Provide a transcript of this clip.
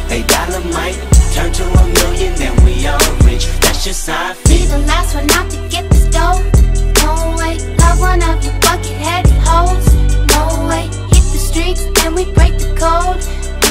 $8 might turn to a million, then we